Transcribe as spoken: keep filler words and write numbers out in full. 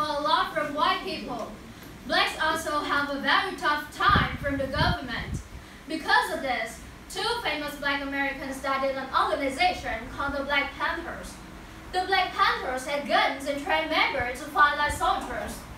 for a lot from white people. Blacks also have a very tough time from the government. Because of this, two famous Black Americans started an organization called the Black Panthers. The Black Panthers had guns and trained members to fight like soldiers.